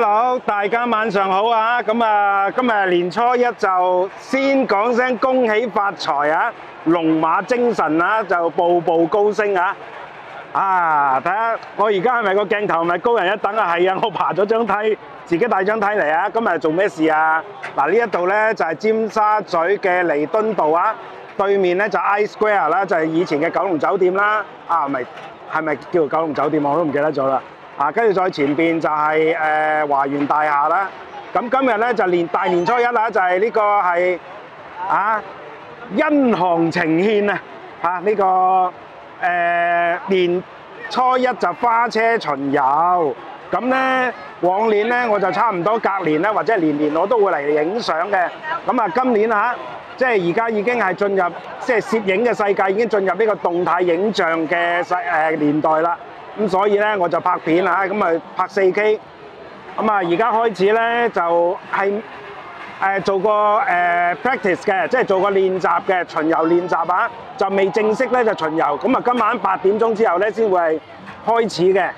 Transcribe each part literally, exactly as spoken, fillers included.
Hello， 大家晚上好啊！咁啊，今日年初一就先講聲恭喜發財啊，龍馬精神啊，就步步高升啊！啊，睇下我而家係咪個鏡頭係咪高人一等啊？係啊，我爬咗張梯，自己帶張梯嚟啊！今日做咩事啊？嗱，呢一度咧就係尖沙咀嘅彌敦道啊，對面咧就 I Square 啦，就係以前嘅九龍酒店啦。啊，咪係咪叫做九龍酒店我都唔記得咗啦。啊，跟住再前邊就係誒華園大廈啦。咁今日咧就年大年初一啦，就係呢個係啊因航呈獻啊！嚇呢個誒年初一就花車巡遊。咁咧往年咧我就差唔多隔年咧或者係年年我都會嚟影相嘅。咁啊今年嚇即係而家已經係進入即係攝影嘅世界，已經進入呢個動態影像嘅世誒年代啦。咁所以咧我就拍片啊，咁啊拍 四 K， 咁啊而家開始咧就係誒做個誒 practice 嘅，即係做個練習嘅巡遊練習啊，就未正式咧就巡遊，咁啊今晚八點鐘之後咧先會係開始嘅。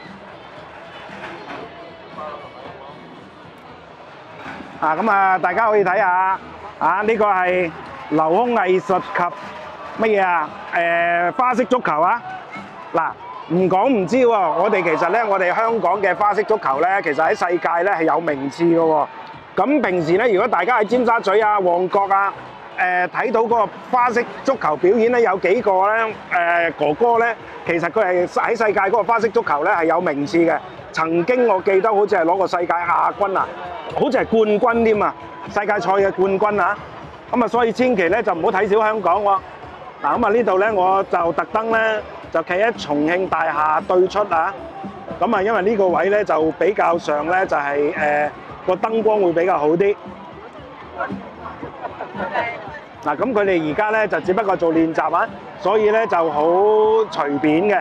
啊咁啊大家可以睇下啊，呢個係流空藝術及乜嘢啊？誒花式足球啊！嗱。唔講唔知喎，我哋其實咧，我哋香港嘅花式足球咧，其實喺世界咧係有名次嘅喎。咁平時咧，如果大家喺尖沙咀啊、旺角啊，誒睇到嗰個花式足球表演咧，有幾個咧誒哥哥咧，其實佢係喺世界嗰個花式足球咧係有名次嘅。曾經我記得好似係攞過世界亞軍啊，好似係冠軍添啊，世界賽嘅冠軍啊。咁啊，所以千祈咧就唔好睇小香港喎。嗱咁啊，呢度咧我就特登咧。就企喺重慶大廈對出啊！咁啊，因為呢個位咧就比較上咧就係誒個燈光會比較好啲。嗱，咁佢哋而家咧就只不過做練習啊，所以咧就好隨便嘅。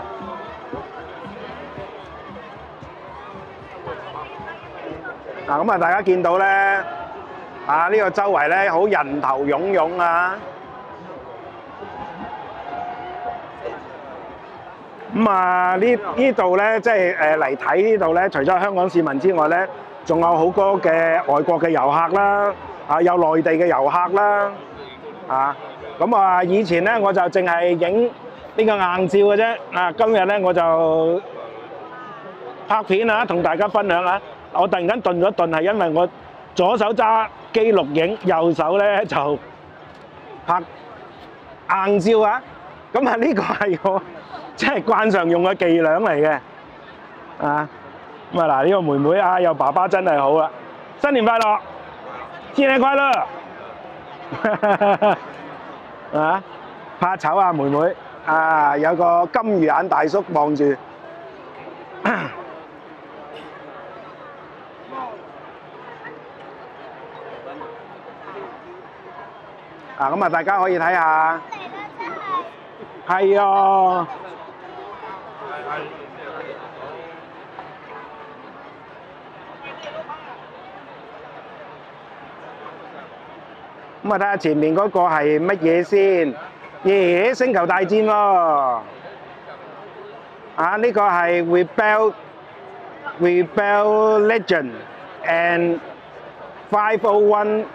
嗱，咁啊，大家見到咧啊，呢個周圍咧好人頭湧湧啊！咁啊，呢呢度咧，即係誒嚟睇呢度咧，除咗香港市民之外咧，仲有好多嘅外國嘅遊客啦，啊有內地嘅遊客啦，啊咁啊，以前咧我就淨係影呢個硬照嘅啫，啊今日咧我就拍片啊，同大家分享啊。我突然間頓咗頓，係因為我左手揸機錄影，右手咧就拍硬照啊。咁啊，呢個係我即係慣常用嘅伎倆嚟嘅，啊咁啊嗱，呢個妹妹啊有爸爸真係好啊，新年快樂，新年快樂，啊怕醜啊妹妹，啊有個金魚眼大叔望住，啊咁啊大家可以睇下。係啊！咁啊，睇下前面嗰個係乜嘢先？耶！星球大戰喎！啊，呢個係 Rebel Rebel Legend and five oh one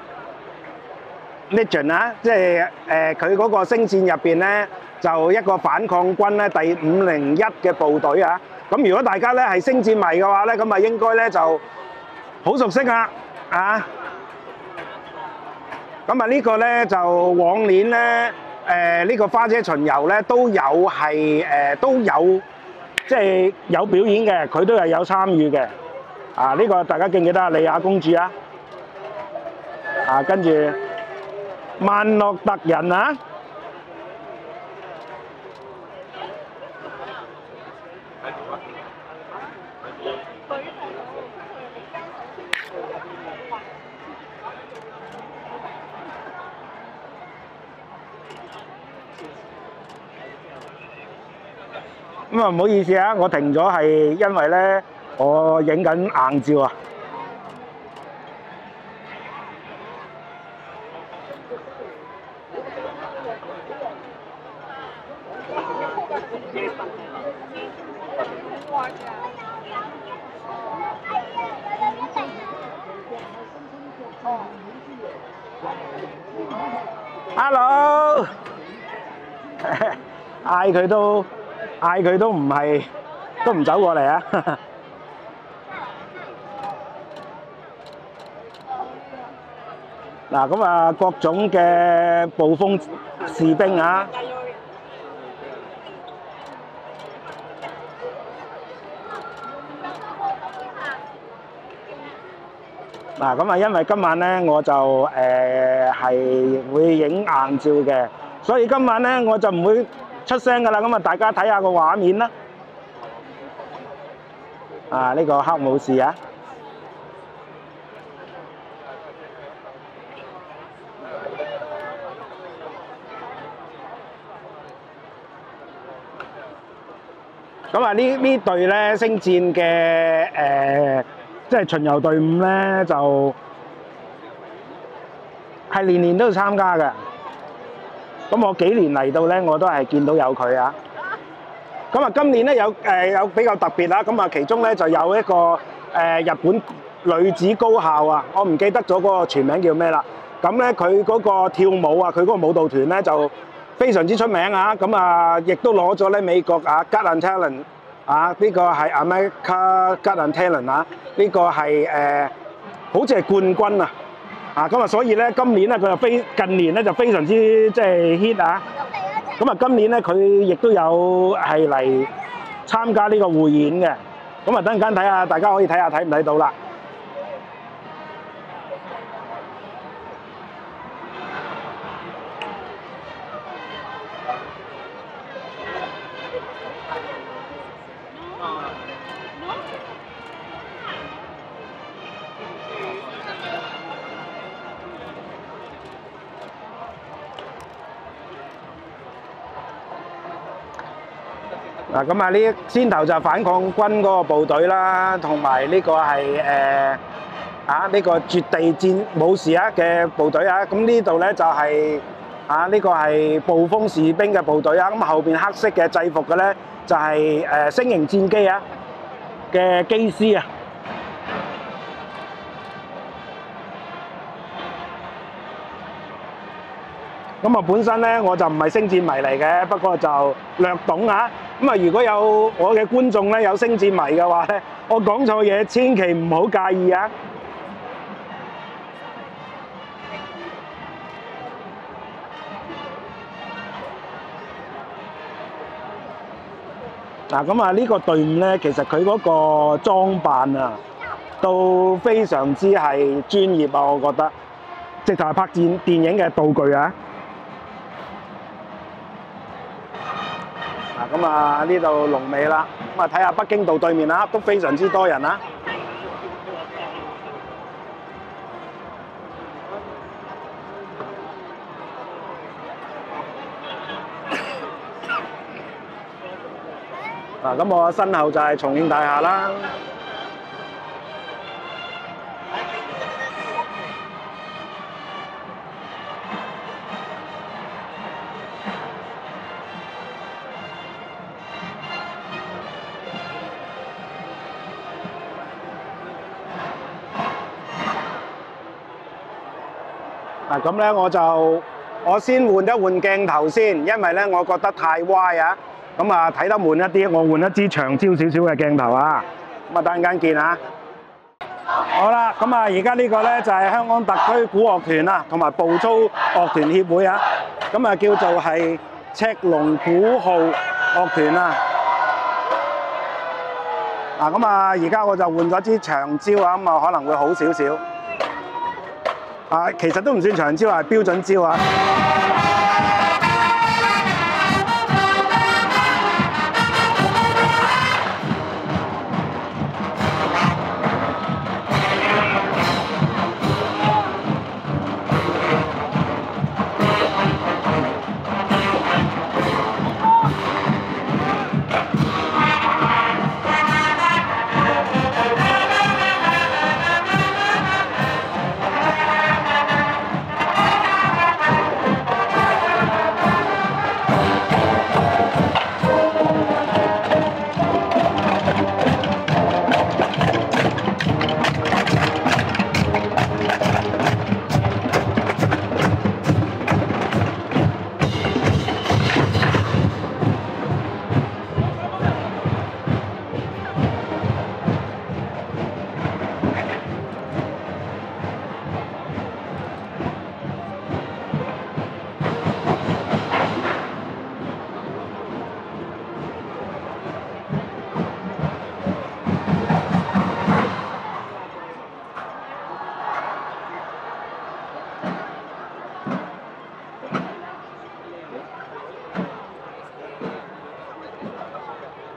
Legend 啊，即係誒佢嗰個星戰入邊咧，就一個反抗軍咧，第五零一嘅部隊啊。咁如果大家咧係星戰迷嘅話咧，咁啊應該咧就好熟悉啦，啊！咁啊呢個咧就往年咧誒呢個花車巡遊咧都有係誒都有即係有表演嘅，佢都係有參與嘅。啊呢個大家記唔記得啊？莉亞公主啊？啊跟住。萬諾特人啊！咁啊唔好意思啊，我停咗係因為咧我影緊硬照啊。 ，hello， 嗌佢都嗌佢都唔係都唔走過嚟啊！嗱，咁啊，各種嘅暴風士兵啊！嗱，咁啊，因為今晚咧我就誒係會影硬照嘅，所以今晚咧我就唔會出聲噶啦。咁啊，大家睇下個畫面啦。啊，呢個黑武士啊！咁啊，呢呢隊咧星戰嘅誒。即係巡遊隊伍咧，就係年年都要參加嘅。咁我幾年嚟到咧，我都係見到有佢啊。咁啊，今年咧有誒有比較特別啦。咁啊，其中咧就有一個誒日本女子高校啊，我唔記得咗嗰個全名叫咩啦。咁咧佢嗰個跳舞啊，佢嗰個舞蹈團咧就非常之出名啊。咁啊，亦都攞咗咧美國啊 Got Talent。啊！呢個係 America Got Talent 啊！呢個係誒，好似係冠軍啊！啊咁啊，所以咧今年咧佢就非近年咧就非常之即係 hit 啊！咁啊，今年咧佢亦都有係嚟參加呢個匯演嘅。咁啊，等陣間睇下，大家可以睇下睇唔睇到啦。嗱，咁啊，呢先頭就係反抗軍嗰個部隊啦，同埋呢個係誒啊呢個絕地戰武士啊嘅部隊啊。咁呢度咧就係啊呢個係暴風士兵嘅部隊啊。咁後邊黑色嘅制服嘅咧就係誒星型戰機啊嘅機師啊。咁啊，本身咧我就唔係星戰迷嚟嘅，不過就略懂啊。咁啊，如果有我嘅觀眾咧有星戰迷嘅話咧，我講錯嘢千祈唔好介意啊。嗱，咁啊呢個隊伍咧，其實佢嗰個裝扮啊，都非常之係專業啊，我覺得，直頭係拍電電影嘅道具啊。咁啊，呢度龍尾啦，咁啊睇下北京道對面啦，都非常之多人啦。嗱，咁我身後就係重慶大廈啦。嗱，咁咧我就我先換一換鏡頭先，因為咧我覺得太歪啊，咁啊睇得悶一啲，我換一支長焦少少嘅鏡頭啊，咁啊等陣間見啊！好啦，咁啊而家呢個咧就係香港特區鼓樂團啊，同埋步操樂團協會啊，咁啊叫做係赤龍鼓號樂團啊。嗱，咁啊而家我就換咗支長焦啊，咁啊可能會好少少。啊，其實都唔算長焦啊，係標準焦啊。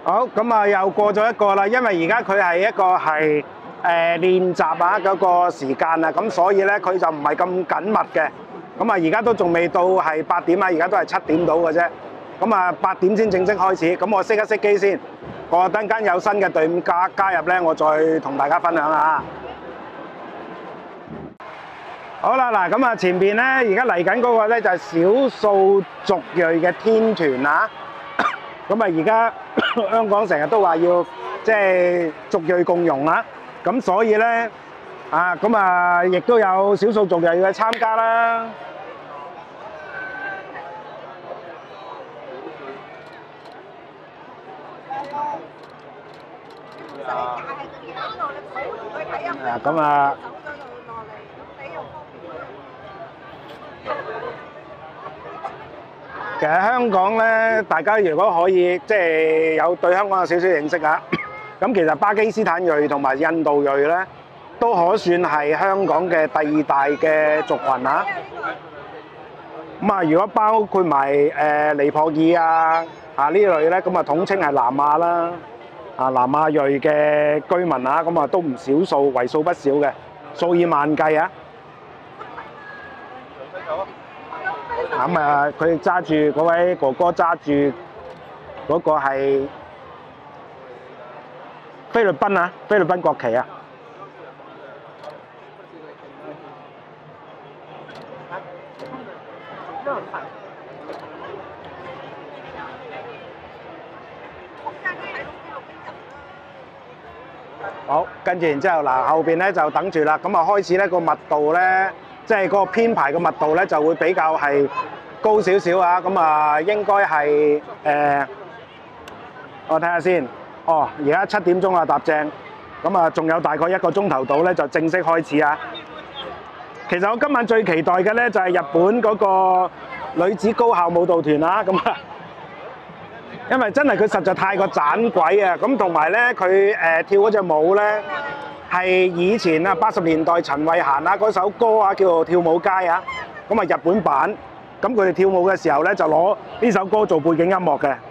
好，咁啊又過咗一個啦，因為而家佢係一個係誒練習啊嗰個時間啊，咁所以咧佢就唔係咁緊密嘅。咁啊而家都仲未到係八點啊，而家都係七點到嘅啫。咁啊八點先正式開始，咁我熄一熄機先。我等間有新嘅隊伍加加入咧，我再同大家分享下。好啦，嗱咁啊前邊咧而家嚟緊嗰個咧就係少數族裔嘅天團啊。咁啊而家香港成日都話要即係族裔共融啦，咁所以咧啊咁啊亦都有少數族裔嘅參加啦。啊咁啊〜其實香港咧，大家如果可以即係有對香港有少少認識啊，咁其實巴基斯坦裔同埋印度裔咧，都可算係香港嘅第二大嘅族群啊。咁啊，如果包括埋誒尼泊爾啊啊呢類咧，咁啊統稱係南亞啦，啊南亞裔嘅居民啊，咁啊都唔少數，為數不少嘅，數以萬計啊。咁啊，佢揸住嗰位哥哥揸住嗰個係菲律賓啊，菲律賓國旗啊。好，跟住然之後嗱，後邊咧就等住啦。咁啊，開始咧個密度咧。即係嗰個編排嘅密度咧，就會比較係高少少啊！咁啊，應該係誒，我睇下先。哦，而家七點鐘啊，搭正。咁啊，仲有大概一個鐘頭到咧，就正式開始啊！其實我今晚最期待嘅咧，就係日本嗰個女子高校舞蹈團啊！咁啊，因為真係佢實在太過盞鬼啊！咁同埋咧，佢誒跳嗰隻舞咧。係以前啊，八十年代陳慧嫻啊嗰首歌啊，叫做《跳舞街》啊，咁啊日本版，咁佢哋跳舞嘅時候咧，就攞呢首歌做背景音樂嘅。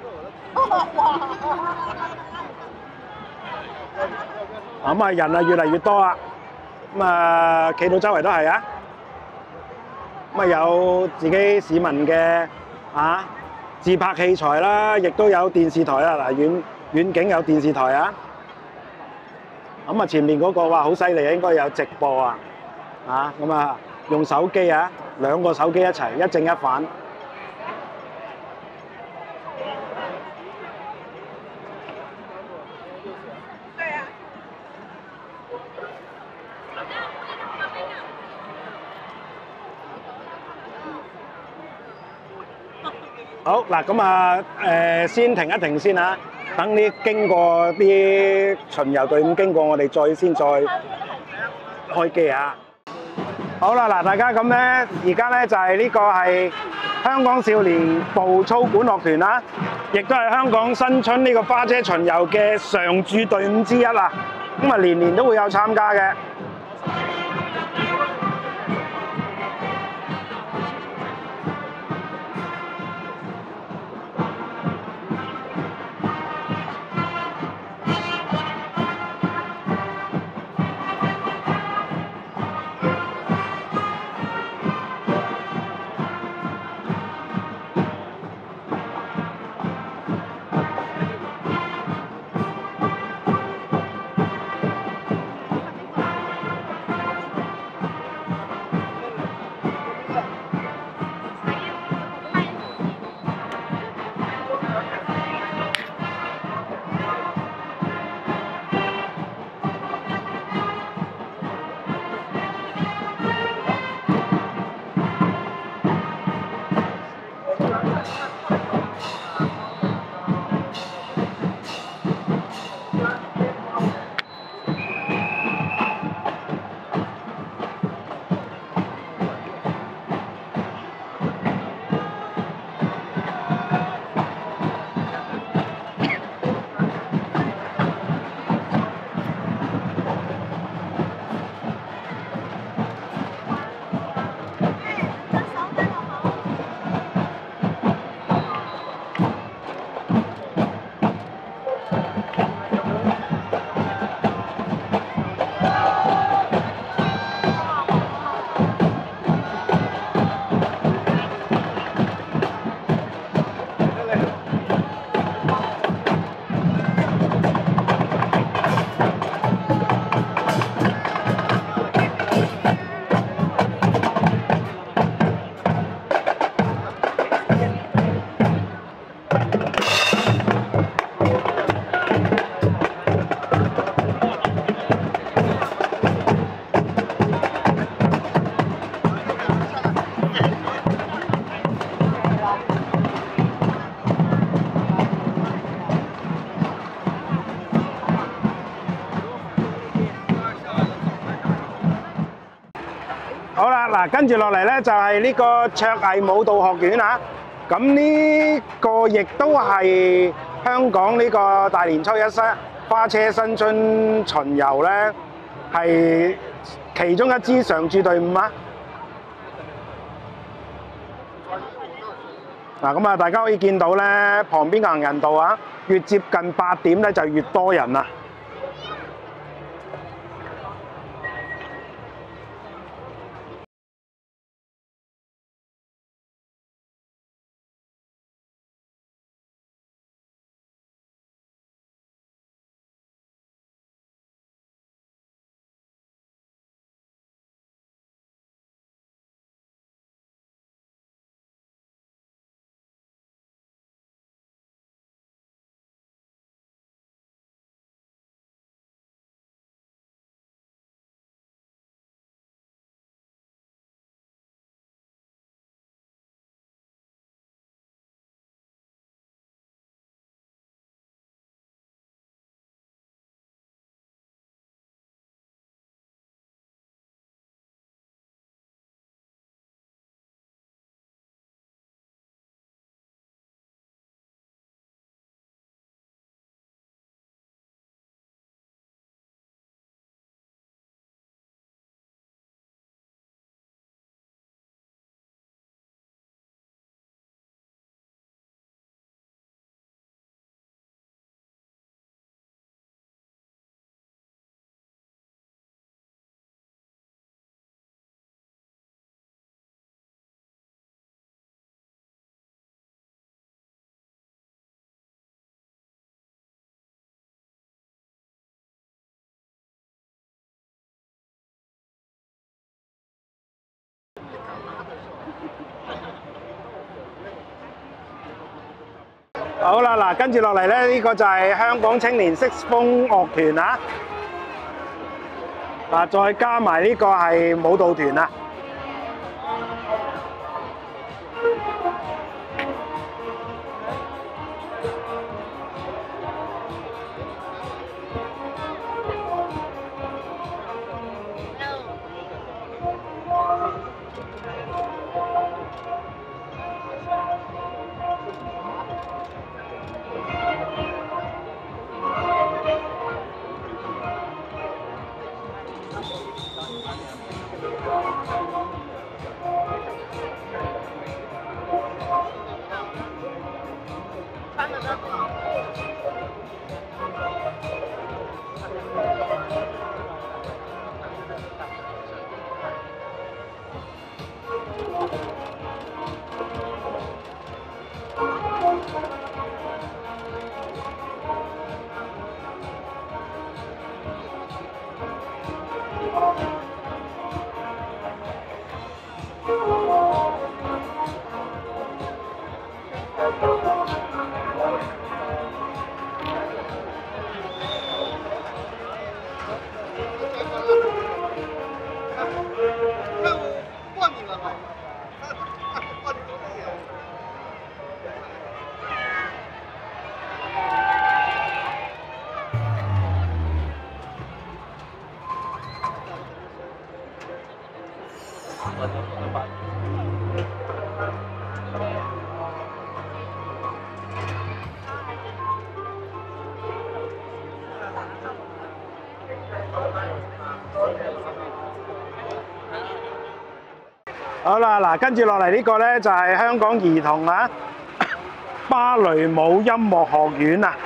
咁啊人啊越嚟越多啊，咁啊企到周圍都係啊，咁啊有自己市民嘅啊自拍器材啦，亦都有電視台啦，嗱遠遠景有電視台啊。咁啊，前面嗰個哇好犀利啊，應該有直播啊，啊咁啊用手機啊，兩個手機一齊一正一反。好嗱，咁啊誒先停一停先啊。等啲經過啲巡遊隊伍經過，我哋再先再開機啊！好啦，嗱，大家咁咧，而家咧就係呢個係香港少年步操管樂團啦，亦都係香港新春呢個花車巡遊嘅常駐隊伍之一啦。咁啊，年年都會有參加嘅。 嗱，跟住落嚟咧就係呢個卓藝舞蹈學院啊。咁呢個亦都係香港呢個大年初一新花車新春巡遊咧，係其中一支常駐隊伍啊。嗱，咁啊，大家可以見到咧，旁邊嘅行人道啊，越接近八點咧就越多人啊。好啦，嗱，跟住落嚟咧，呢個就係香港青年色風樂團啊，嗱，再加埋呢個係舞蹈團啊。好啦，嗱，跟住落嚟呢個咧就係香港兒童啊芭蕾舞音樂學院啊。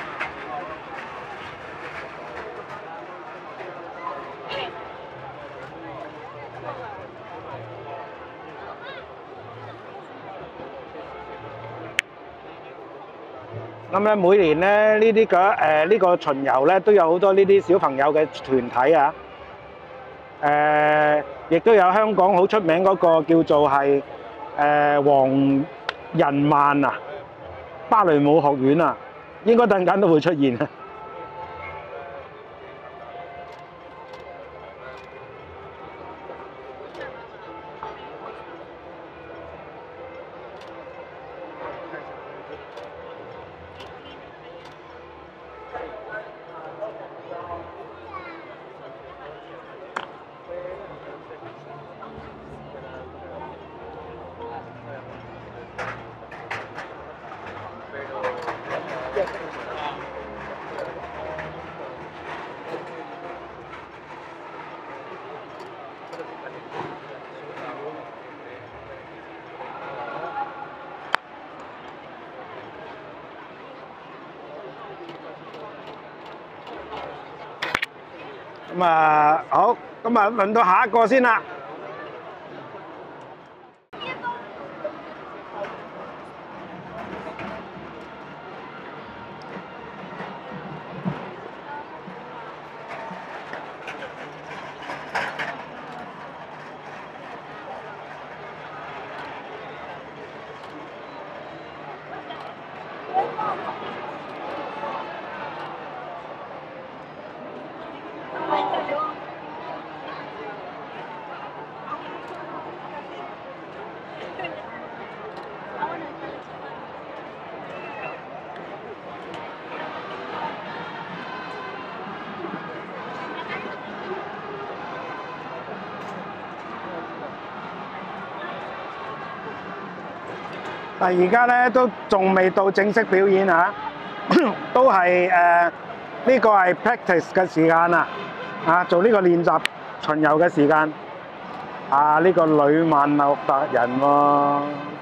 咁咧每年咧呢啲嘅誒呢個巡遊咧都有好多呢啲小朋友嘅團體啊。誒，亦都有香港好出名嗰個叫做係誒黃仁曼啊芭蕾舞學院啊，應該陣間都會出現啊。 咁啊好，咁啊輪到下一個先啦。但而家咧都仲未到正式表演啊，都係誒呢個係 practice 嘅時間啊，啊做呢個練習巡遊嘅時間。啊呢個女萬諾達人喎。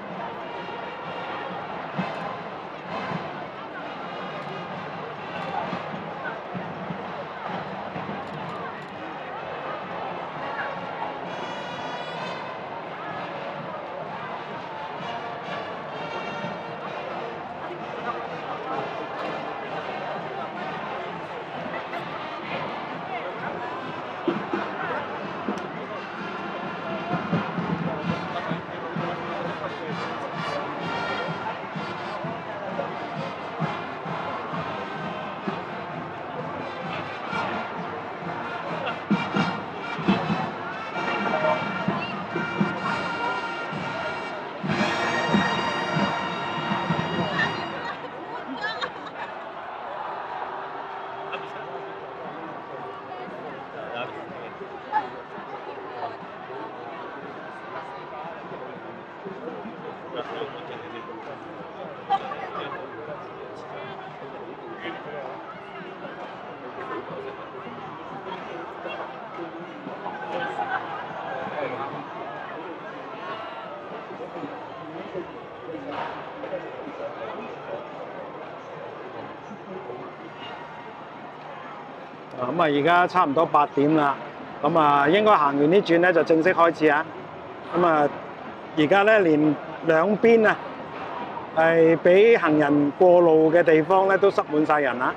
咁啊，而家差唔多八點啦，咁啊應該行完呢轉咧就正式開始啊。咁啊，而家咧連兩邊啊係俾行人過路嘅地方咧都塞滿晒人啦。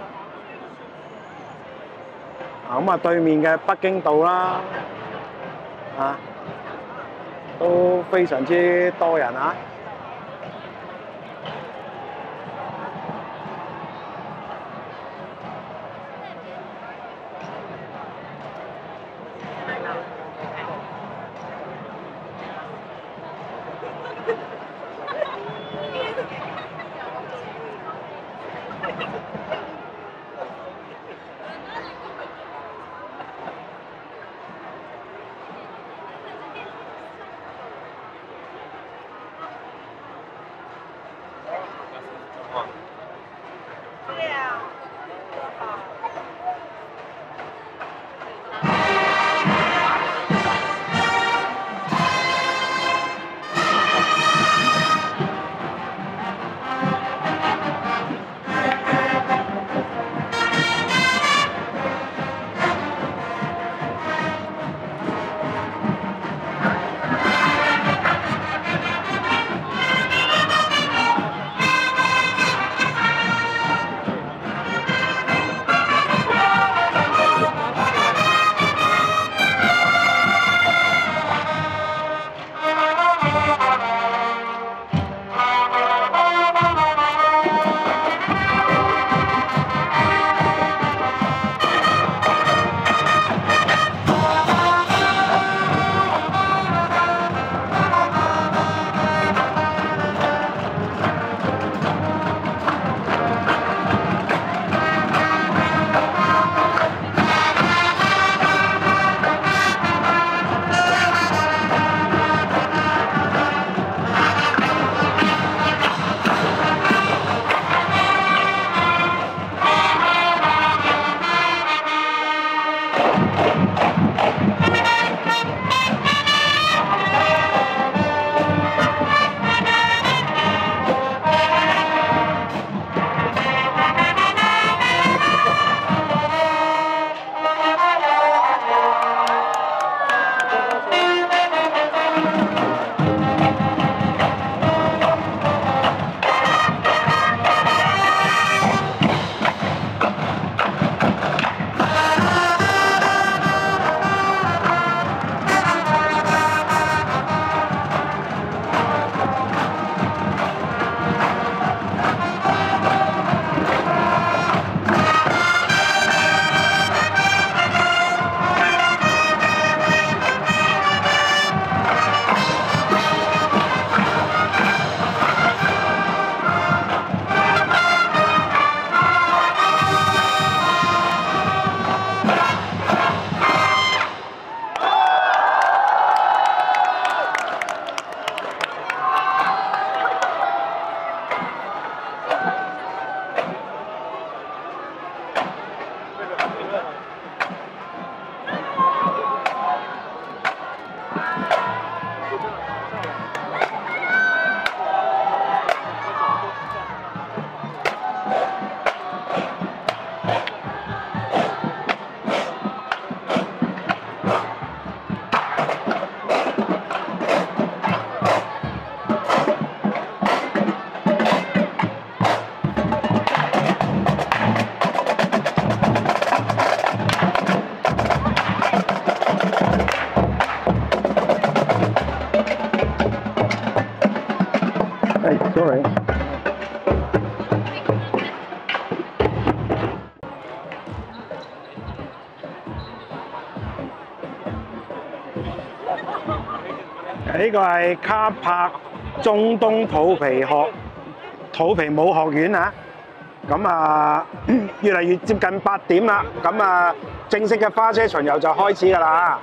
啊，咁啊對面嘅北京道啦，啊都非常之多人啊。 sorry。呢個係卡柏中東土皮學土皮舞學院啊！咁啊，越嚟越接近八點啦，咁啊，正式嘅花車巡遊就開始㗎啦。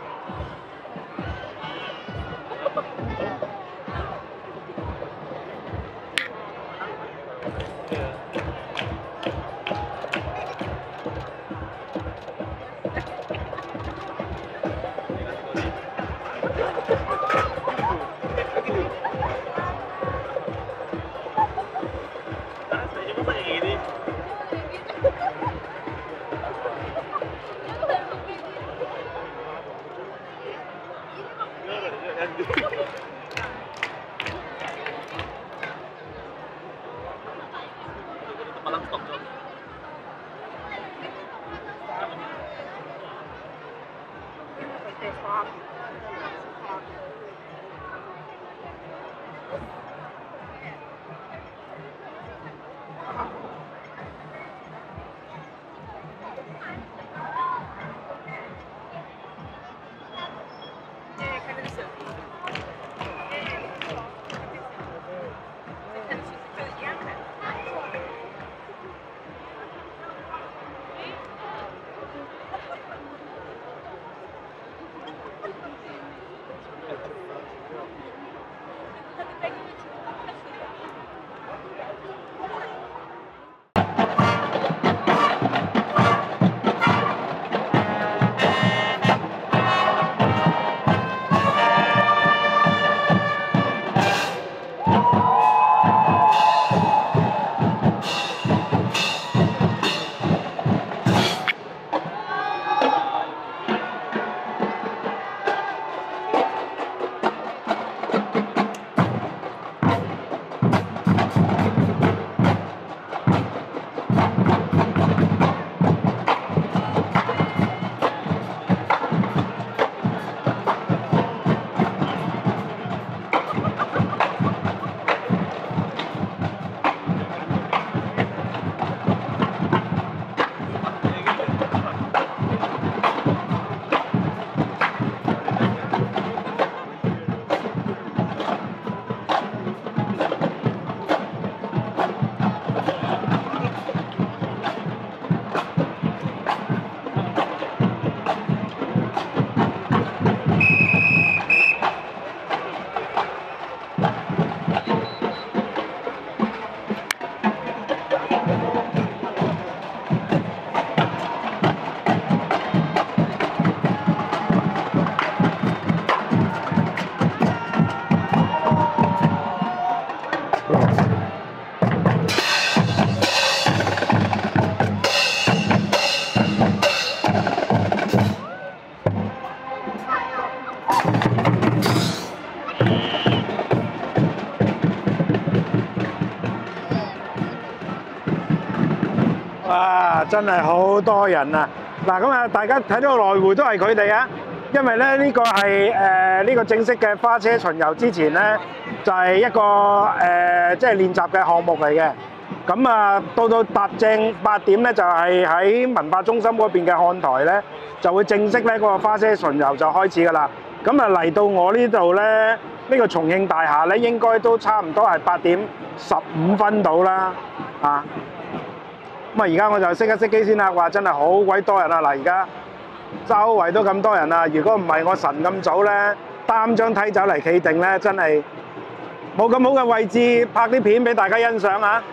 哇！真係好多人啊！嗱，咁啊，大家睇到來回都係佢哋啊，因為咧呢個係誒呢個正式嘅花車巡遊之前咧，就係一個誒即係練習嘅項目嚟嘅。咁啊，到到達正八點咧，就係喺文化中心嗰邊嘅看台咧，就會正式咧嗰個花車巡遊就開始㗎啦。咁啊嚟到我呢度咧，呢個重慶大廈咧，應該都差唔多係八點十五分到啦，啊！咁啊，而家我就熄一熄機先啦。哇，真係好鬼多人啊！嗱，而家周圍都咁多人啊！如果唔係我晨咁早咧，擔張梯走嚟企定咧，真係冇咁好嘅位置拍啲片俾大家欣賞啊！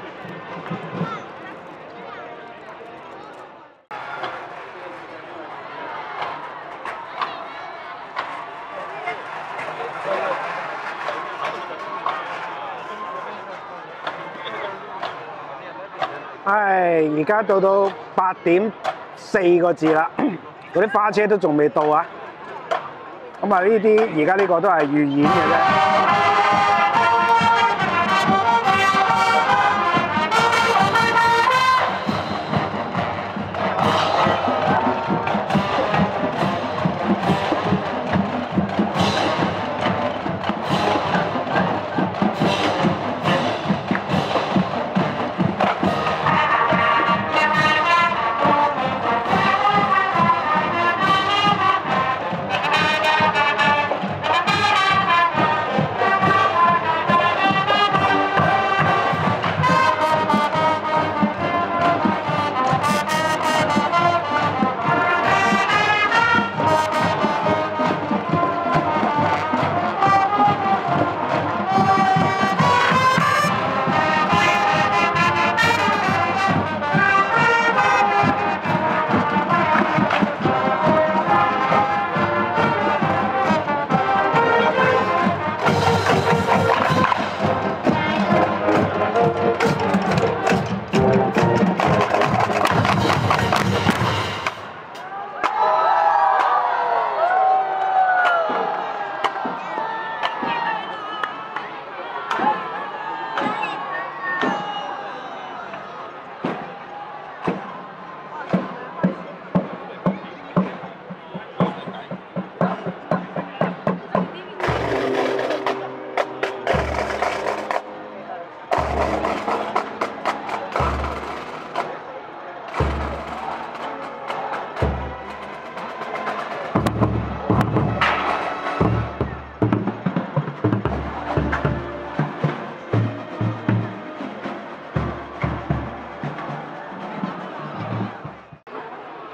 唉，而家到到八點四個字啦，嗰啲花車都仲未到啊！咁啊，呢啲而家呢個都係預演嘅啫。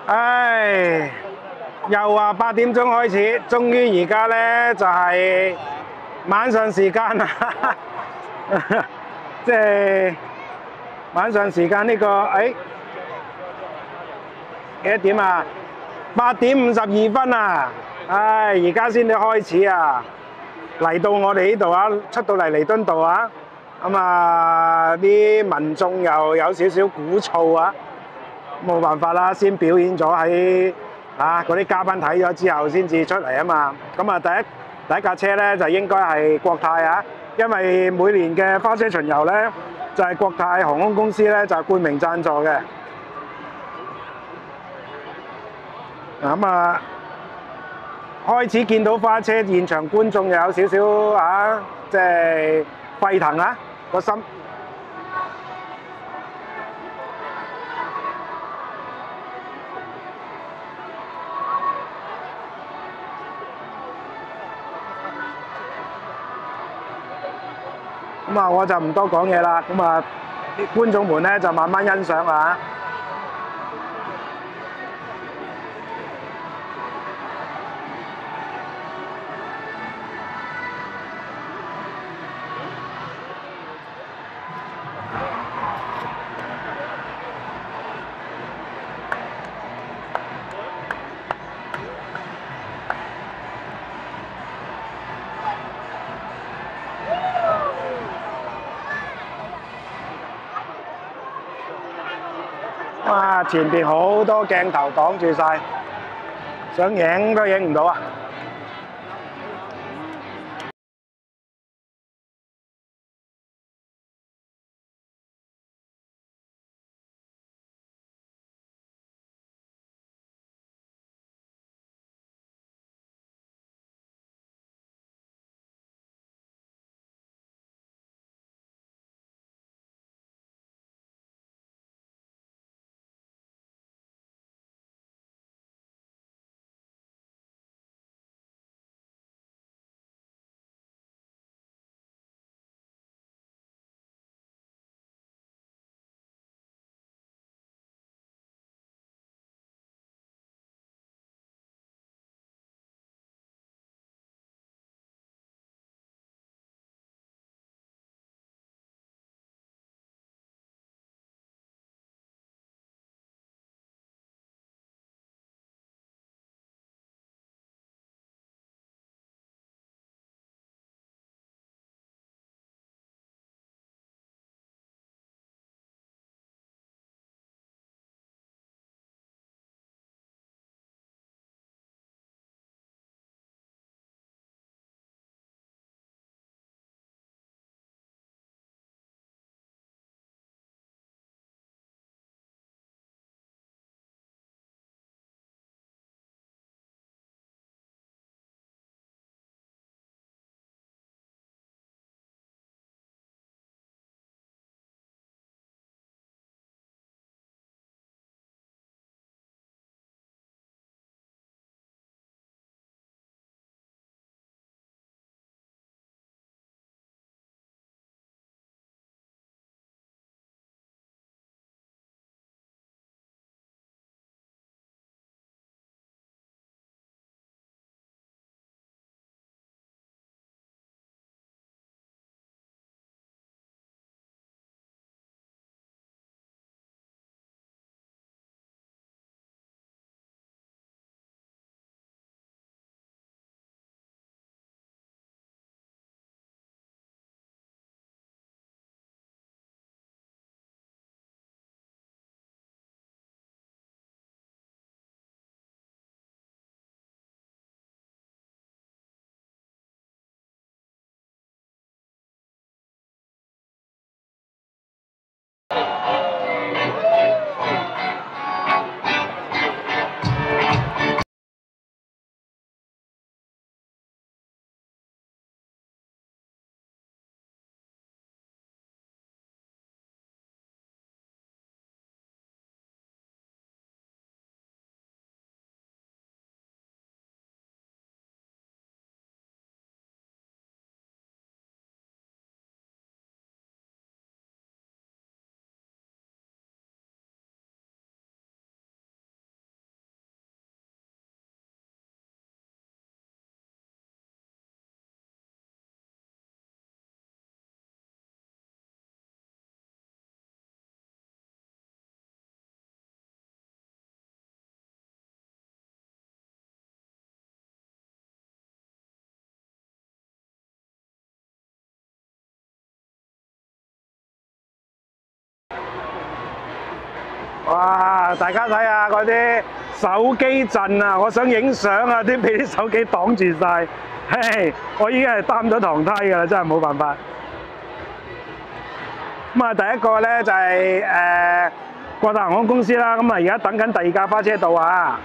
唉，又話八點鐘開始，終於而家咧就係、晚上時間啦，即係晚上時間呢、這個誒幾多點啊？八點五十二分啊！唉，而家先至開始啊！嚟到我哋呢度啊，出到嚟彌敦道啊，咁啊啲民眾又有少少鼓噪啊，冇辦法啦，先表演咗喺啊嗰啲嘉賓睇咗之後先至出嚟啊嘛。咁啊第一第一架車咧就應該係國泰啊，因為每年嘅花車巡遊咧就係、是、國泰航空公司咧就係、是、冠名贊助嘅。咁啊開始見到花車現場觀眾又有少少啊，即係沸騰啊個心。咁啊，我就唔多講嘢啦。咁啊，啲觀眾們咧就慢慢欣賞啊。哇！前邊好多鏡頭擋住晒，想影都影唔到啊！ 哇！大家睇下嗰啲手機陣啊，我想影相啊，啲俾啲手機擋住晒。嘿，我已經係擔咗堂梯㗎啦，真係冇辦法。咁啊，第一個咧就係、是、誒、呃、國泰航空公司啦。咁啊，而家等緊第二架花車到啊。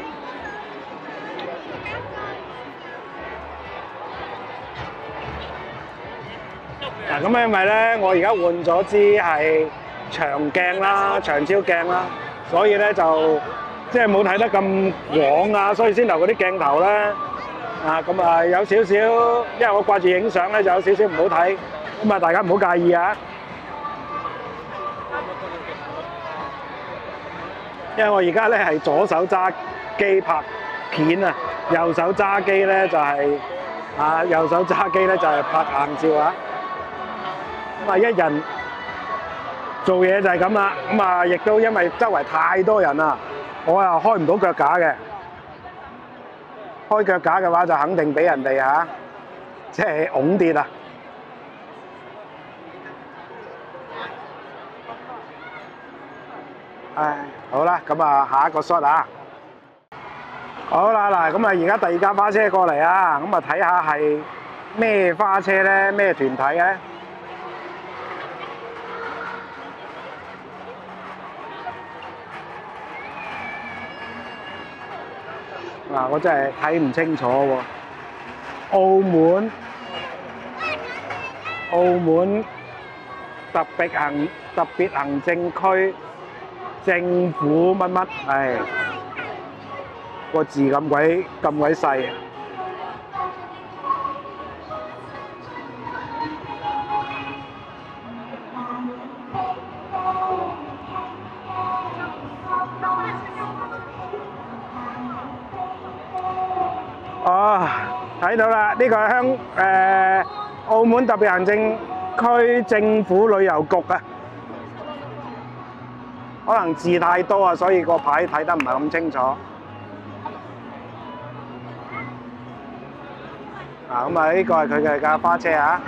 嗱，咁因為咧，我而家換咗支係長鏡啦、長焦鏡啦，所以咧就即係冇睇得咁廣啊，所以先留嗰啲鏡頭咧啊，咁啊有少少，因為我掛住影相咧，就有少少唔好睇，咁啊大家唔好介意啊。因為我而家咧係左手揸機拍片啊，右手揸機咧就係啊，右手揸機咧就係拍硬照啊。咁啊，一人做嘢就係咁啦。咁啊，亦都因為周圍太多人啦，我又開唔到腳架嘅。開腳架嘅話就肯定俾人哋嚇，即係拱跌啊！唉，好啦，咁啊，下一個 shot 啊！好啦，嗱，咁啊，而家第二架花車過嚟啊，咁啊，睇下係咩花車咧，咩團體咧？嗱，我真係睇唔清楚喎。澳門，澳門特別行特別行政區政府乜乜，唉，個字咁鬼咁鬼細。哦，睇到啦，呢個係香誒澳門特別行政區政府旅遊局啊，可能字太多啊，所以個牌睇得唔係咁清楚。啊，咁啊，呢個係佢嘅架花車啊。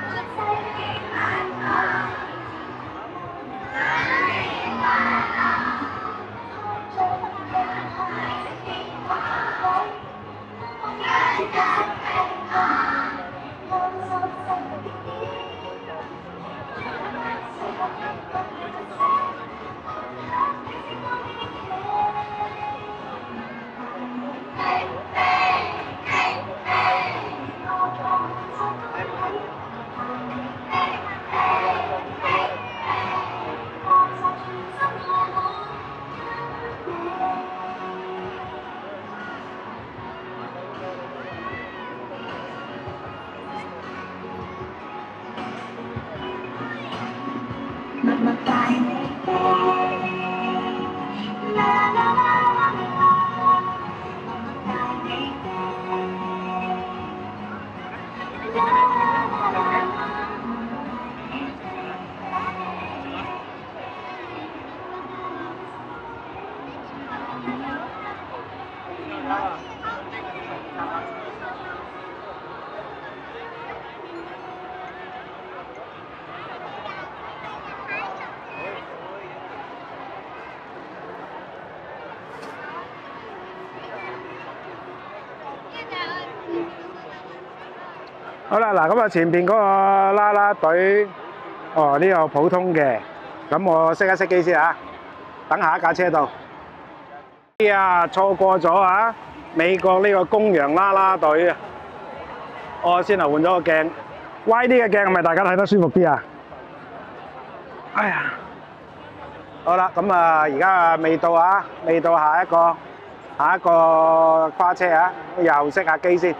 好啦，嗱咁啊，前邊嗰個啦啦隊，哦呢個普通嘅，咁我熄一熄機先啊，等下一架車到。哎呀，錯過咗啊！美國呢個公羊啦啦隊啊，我先嚟換咗個鏡，歪啲嘅鏡係咪大家睇得舒服啲啊？哎呀，好啦，咁啊而家啊未到啊，未到下一個下一個花車啊，又熄下機先。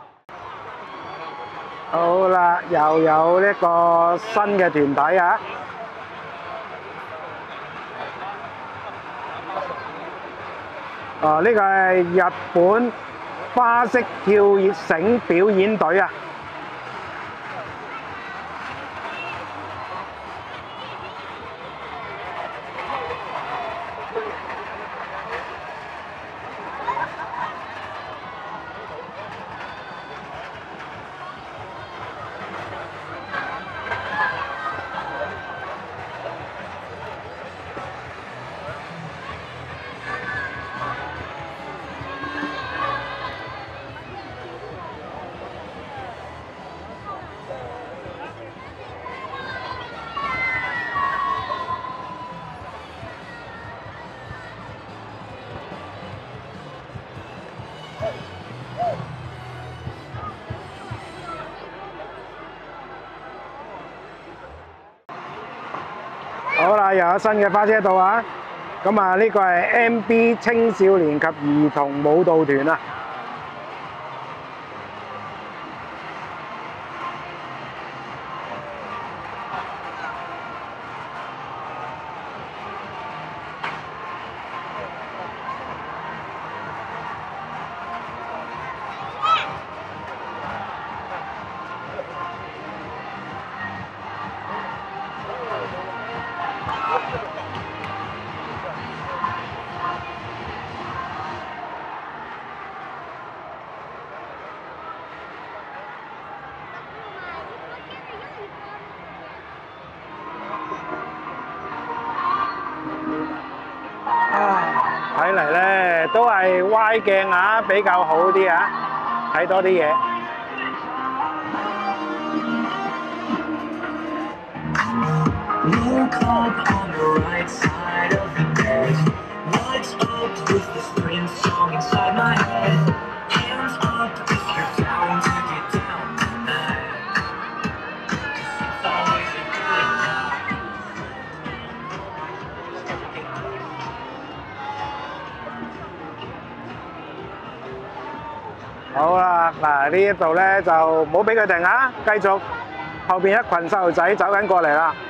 好啦，又有呢個新嘅團體啊！哦，呢個係日本花式跳繩表演隊啊！ 有新嘅花車到啊！咁啊，呢個係 M B 青少年及兒童舞蹈團啊。睇嚟咧都係歪鏡啊，比較好啲啊，睇多啲嘢。好啦，嗱呢一度咧就唔好俾佢停啊，繼續後邊一群細路仔走緊過嚟啦。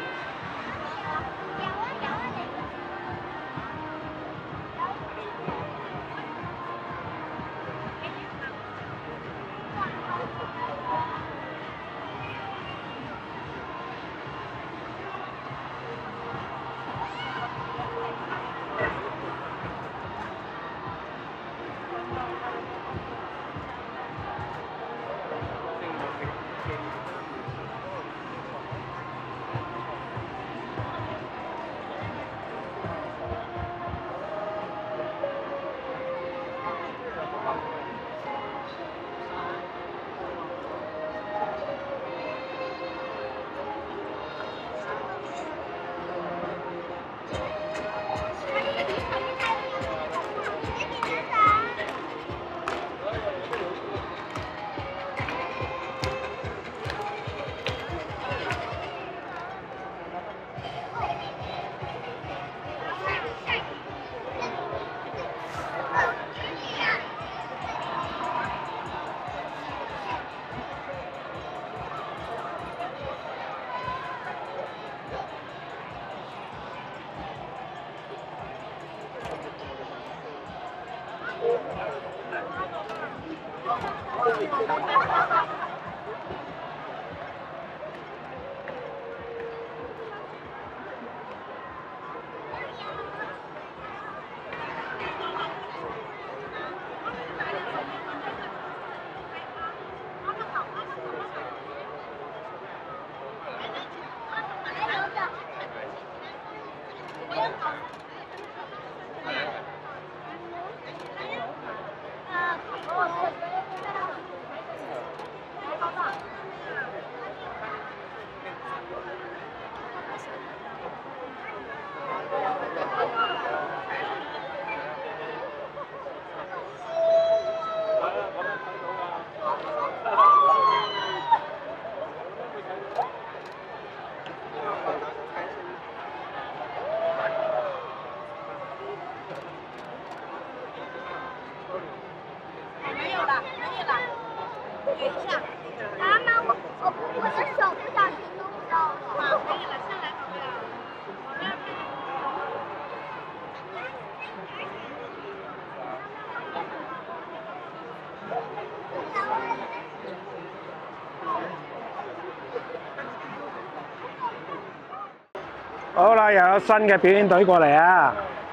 好啦，又有新嘅表演隊過嚟啊！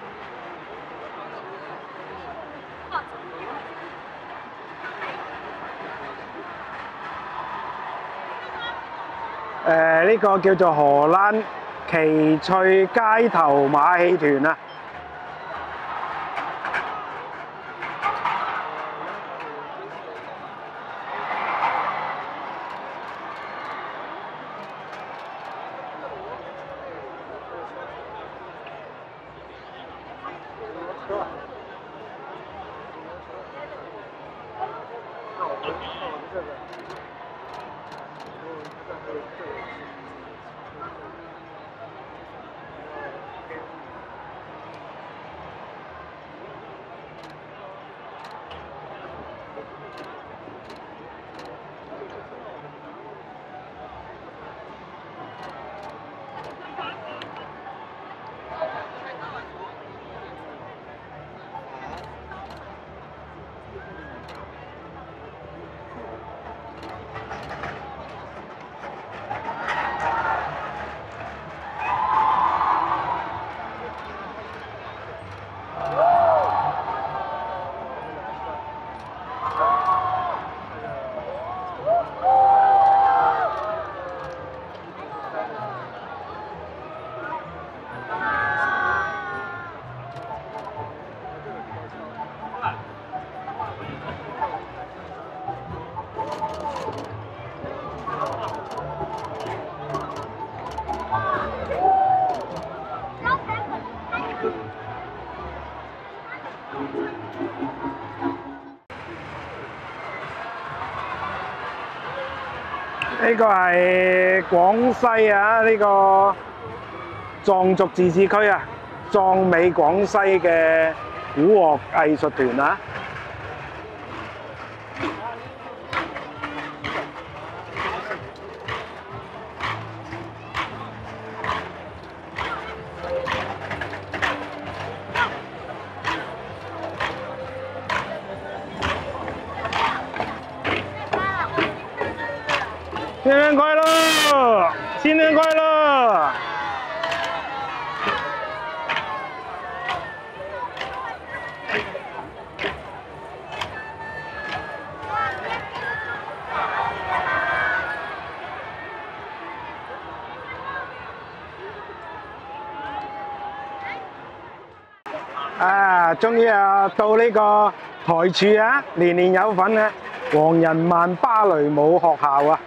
誒，呢個叫做荷蘭奇趣街頭馬戲團啊！ 呢個係廣西啊，呢、這個藏族自治區啊，壯美廣西嘅古樂藝術團啊。新年快樂！新年快樂！啊，終於啊到呢個台柱啊，年年有份嘅黃人曼芭蕾舞學校啊！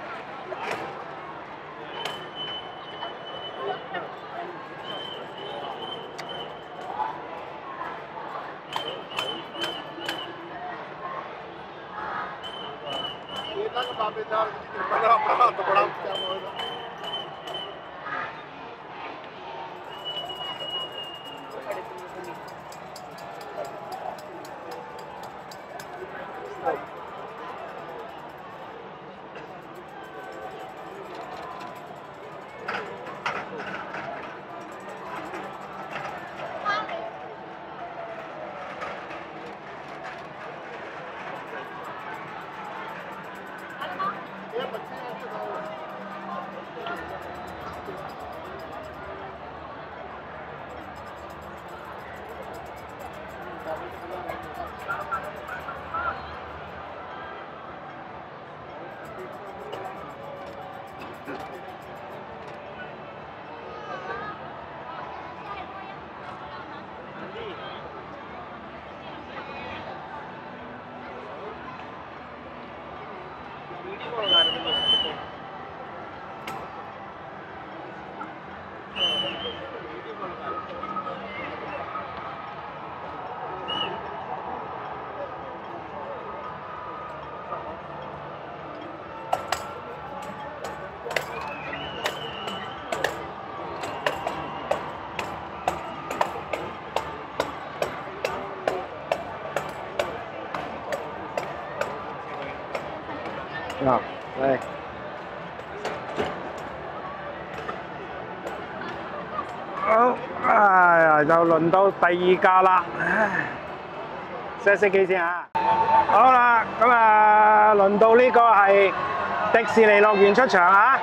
啊，嚟，好，哎呀，就輪到第二架啦，唉，熄熄機先嚇。好啦，咁啊，輪到呢個係迪士尼樂園出場啊！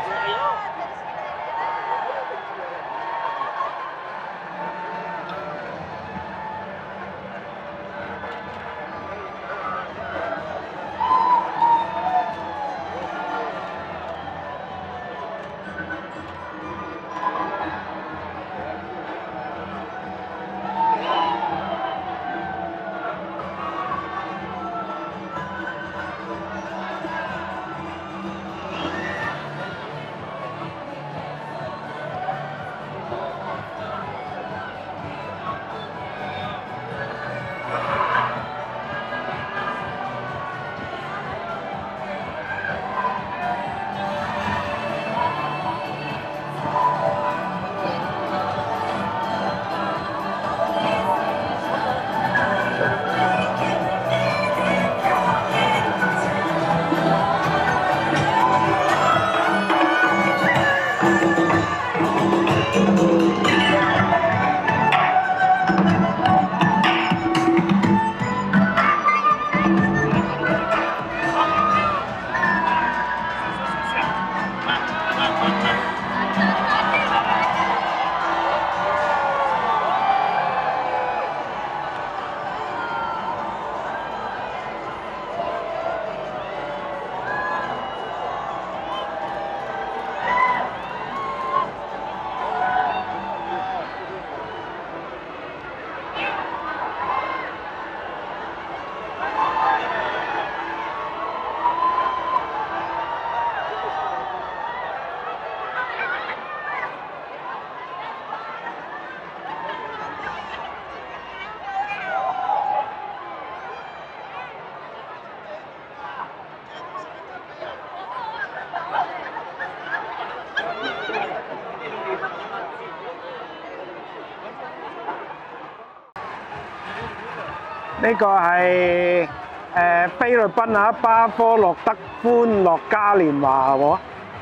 呢個係誒菲律賓啊，巴科洛德歡樂嘉年華喎。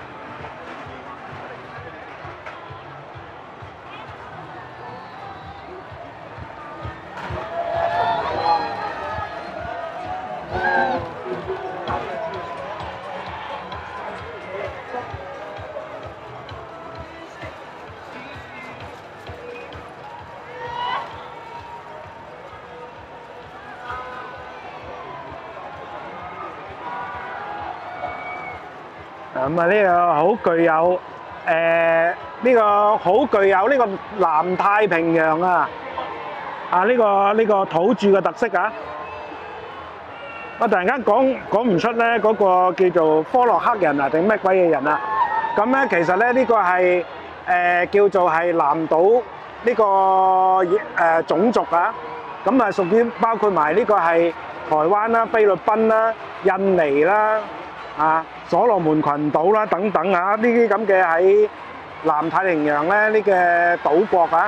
咁啊，呢個好具有誒呢個好具有呢個南太平洋啊啊呢個呢個土著嘅特色啊！我突然間講講唔出咧，嗰個叫做科洛克人啊定咩鬼嘢人啊？咁咧其實咧呢個係誒叫做係南島呢個誒種族啊，咁啊屬於包括埋呢個係台灣啦、菲律賓啦、印尼啦。啊，所羅門群島啦，等等啊，呢啲咁嘅喺南太平洋咧，呢嘅島國啊，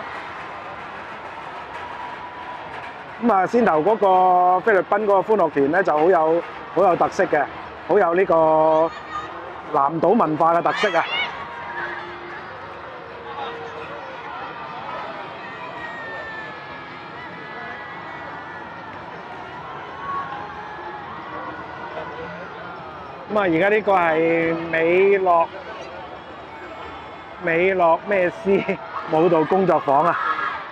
咁啊，先頭嗰個菲律賓嗰個歡樂團咧就好有好有特色嘅，好有呢個南島文化嘅特色啊。咁啊，而家呢個係美樂美樂咩斯舞蹈工作坊啊！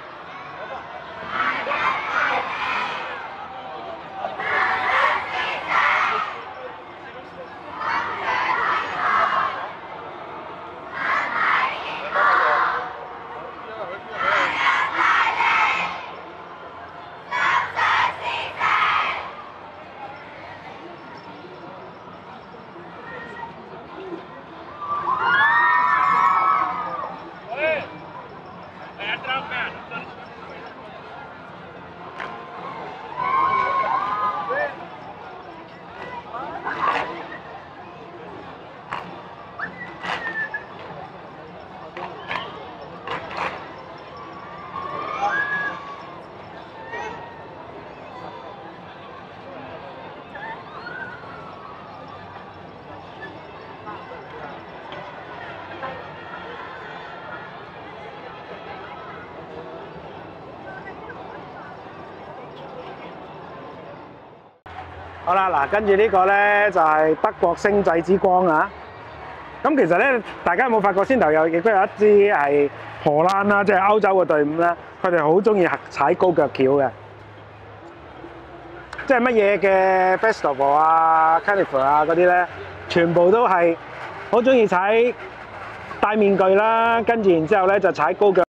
好啦，嗱，跟住呢個咧就係德國星際之光啊！咁其實咧，大家有冇發覺先頭有亦都有一支係荷蘭啦，即係歐洲嘅隊伍咧，佢哋好中意踩高腳橋嘅，即係乜嘢嘅 festival 啊、carnival 啊嗰啲咧，全部都係好中意踩戴面具啦，跟住然之後咧就踩高腳。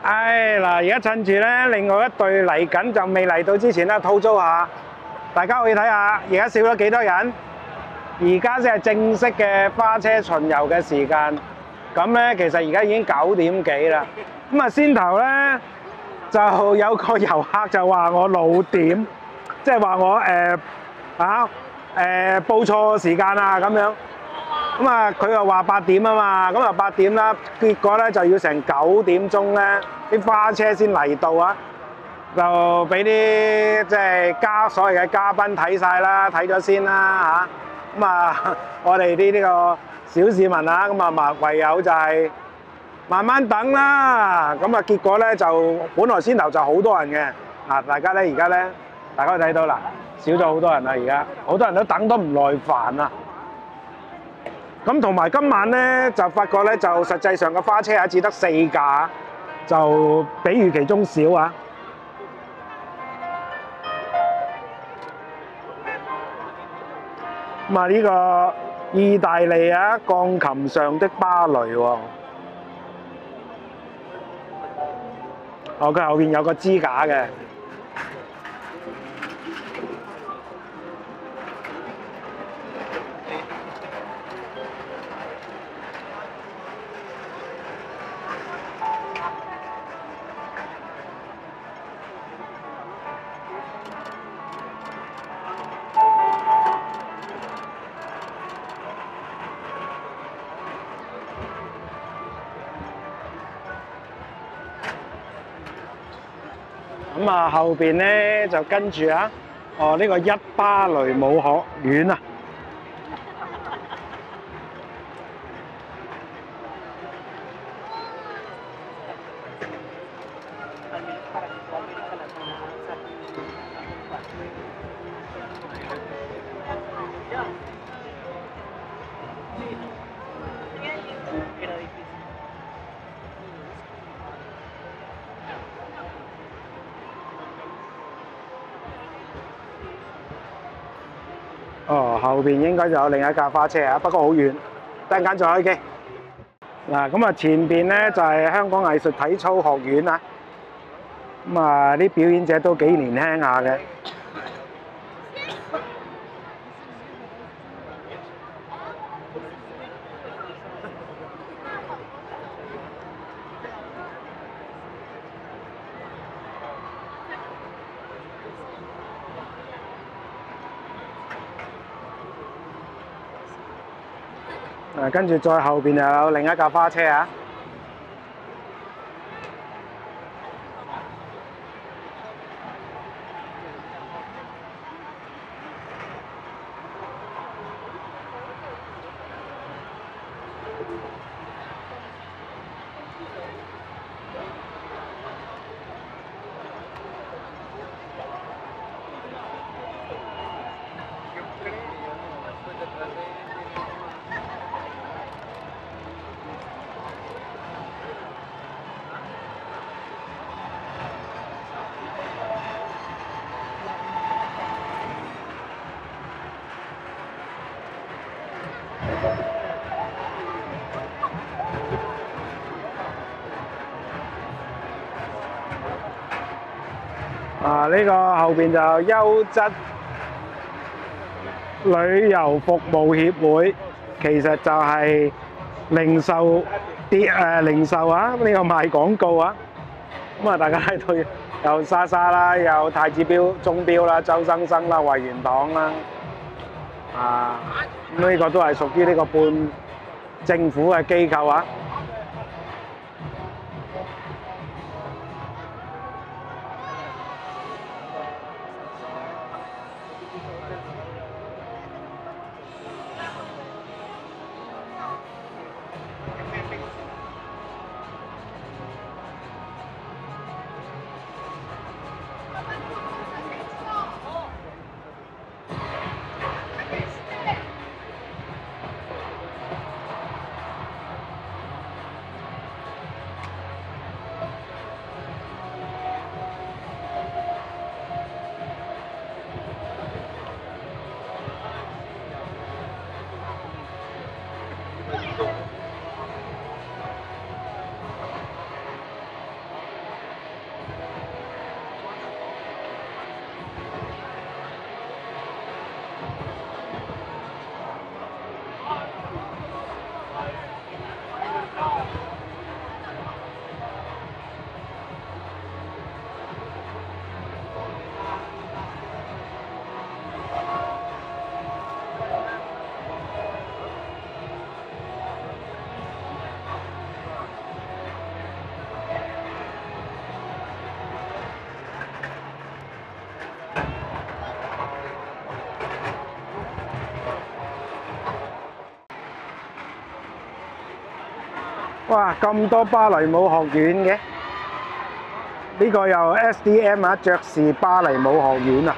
唉嗱，而家趁住咧，另外一隊嚟緊就未嚟到之前咧，吐槽下，大家可以睇下，而家少咗幾多人？而家先係正式嘅花車巡遊嘅時間。咁咧，其實而家已經九點幾啦。咁啊，先頭咧就有個遊客就話我老點，即係話我誒啊誒報錯時間啊咁樣。咁啊，佢又話八點啊嘛，咁啊八點啦，結果咧就要成九點鐘咧，啲花車先嚟到啊，就俾啲即係嘉所謂嘅嘉賓睇晒啦，睇咗先啦嚇。咁啊，我哋啲呢個小市民啊，咁啊唯有就係慢慢等啦。咁啊結果咧就本來先頭就好多人嘅，嗱大家咧而家咧大家睇到啦，少咗好多人啦，而家好多人都等得唔耐煩啊。咁同埋今晚咧就發覺咧就實際上個花車啊只得四架，就比預期中少啊。咁啊呢個意大利啊鋼琴上的芭蕾喎，哦佢後邊有個支架嘅。咁啊，後邊咧就跟住啊，哦呢個一芭蕾舞學院啊，哦，後邊應該就有另一架花車啊，不過好遠，等陣間再開機。嗱，咁啊前邊咧就係香港藝術體操學院啊，咁啊啲表演者都幾年輕下嘅。誒，跟住再後邊又有另一架花車啊！啊！呢個後邊就優質旅遊服務協會，其實就係零售啲誒零售啊，呢個賣廣告啊。咁啊，大家喺度有莎莎啦，有太子錶鐘錶啦，周生生啦，惠元堂啦，啊，咁呢個都係屬於呢個半政府嘅機構啊。 哇！咁多芭蕾舞學院嘅，呢個又 S D M 啊，爵士芭蕾舞學院啊。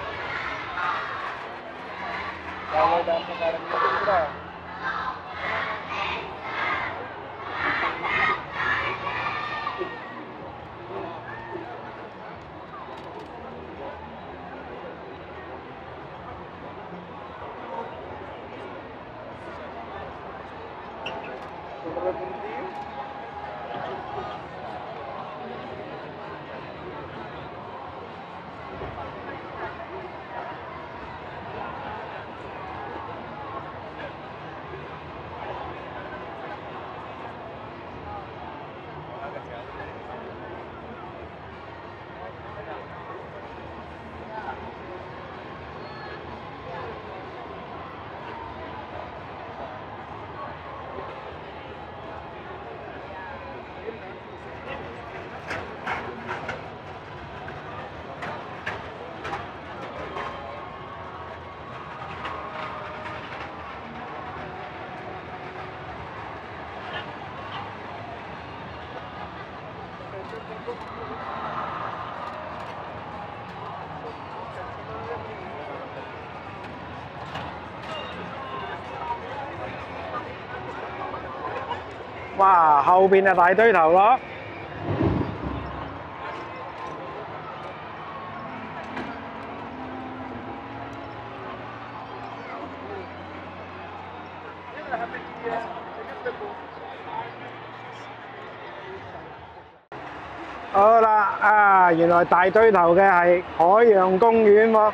哇！後邊就大堆頭咯。好啦，啊，原來大堆頭嘅係海洋公園喎。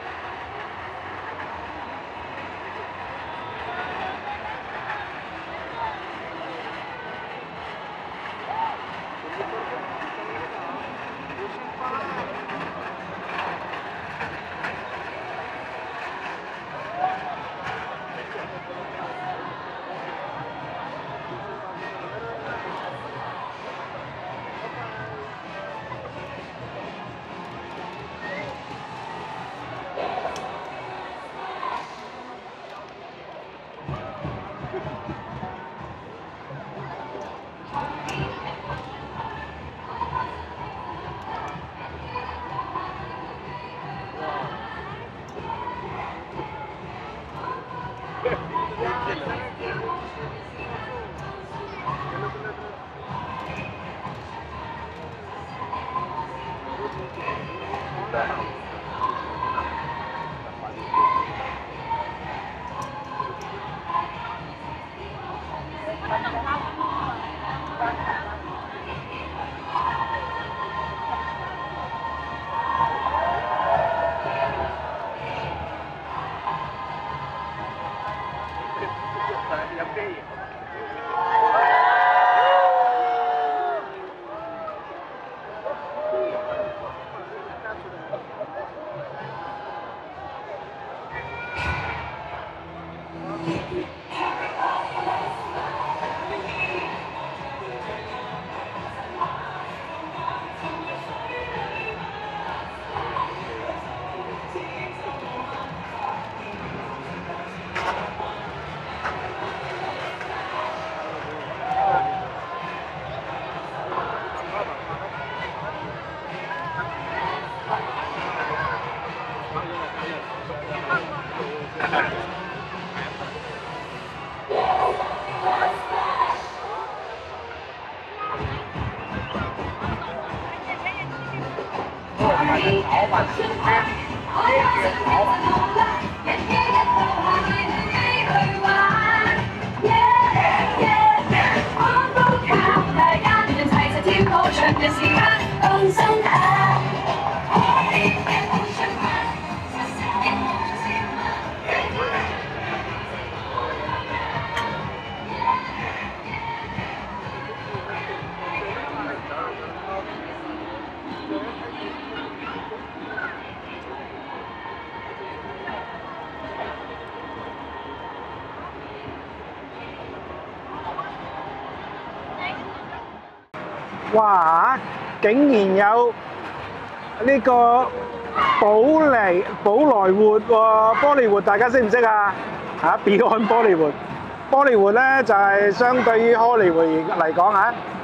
哇！竟然有呢個寶嚟寶萊活喎，玻璃活大家識唔識啊？嚇 Beyond 玻璃活，玻璃活咧就係相對於荷里活嚟講嚇，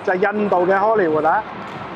就係印度嘅荷里活啊！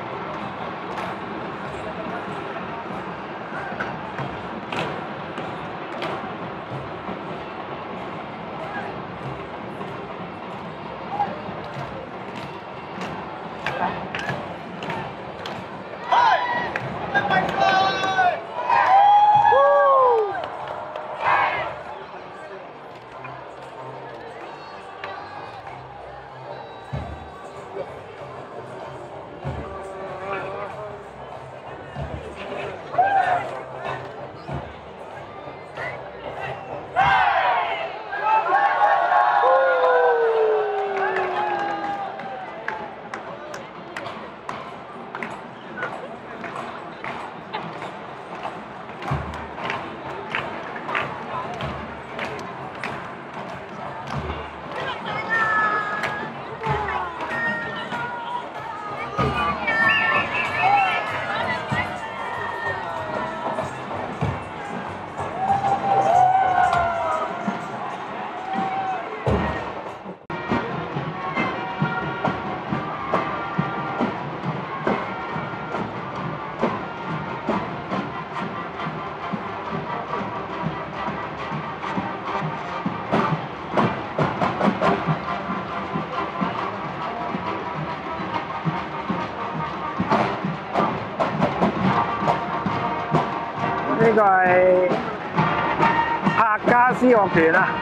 呢個係客家絲樂團啊！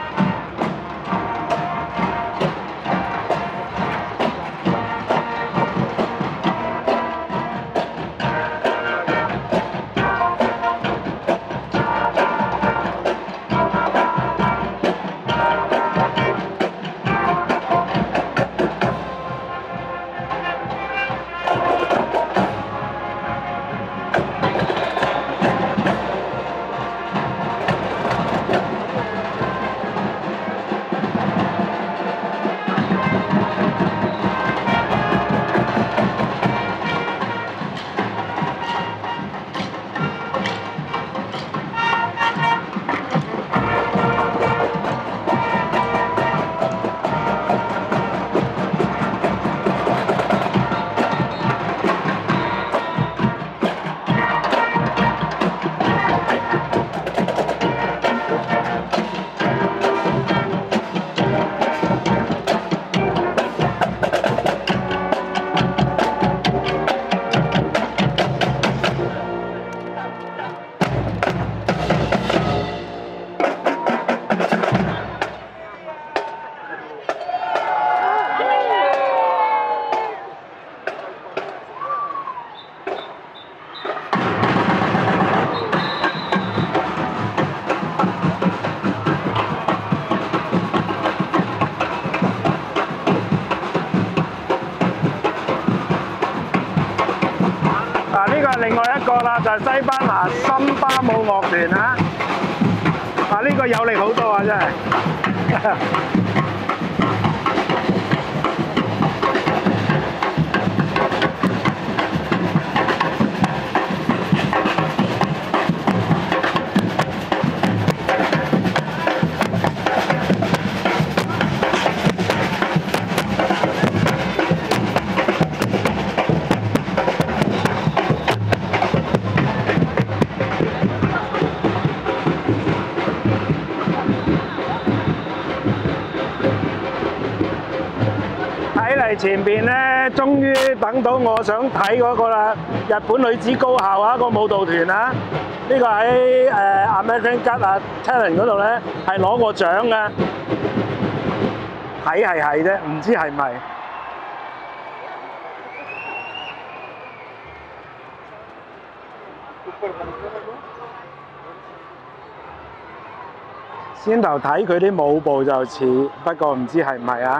另外一個啦，就係西班牙森巴舞樂團啊！啊，呢個有力好多啊，真係。前邊咧，終於等到我想睇嗰個啦！日本女子高校啊，個舞蹈團啊，呢個喺誒 American Got Talent 嗰度咧係攞過獎嘅，睇係係啫，唔知係咪？先頭睇佢啲舞步就似，不過唔知係唔係